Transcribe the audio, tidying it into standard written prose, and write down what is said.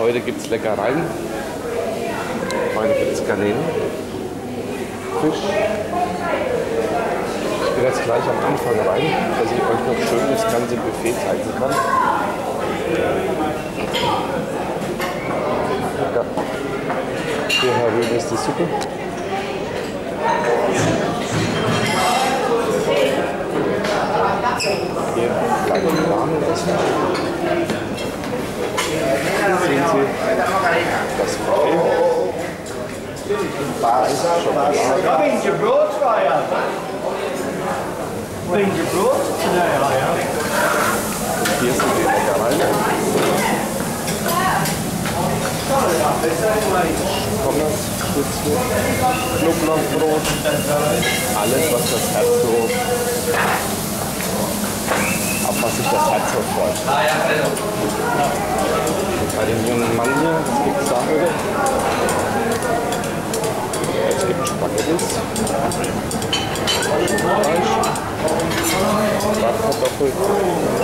Heute gibt es Leckereien. Heute gibt es Garnelen, Fisch. Ich gehe jetzt gleich am Anfang rein, dass ich euch noch schön das ganze Buffet zeigen kann. Ja. Hier herüber ist die Suppe. Hier kleine Rahmen essen. Hier sehen Sie das Buffet. Beans your broad fire. Beans your broad today, I am. Und hier sind die Leckereien. Pommes, Schnitzel, Knoblauchbrot, alles was das Herz so, auf was sich das Herz so freut. Und bei dem jungen Mann hier, was gibt es da heute? Es gibt Spaghettis, Fleisch, Bratkartoffeln,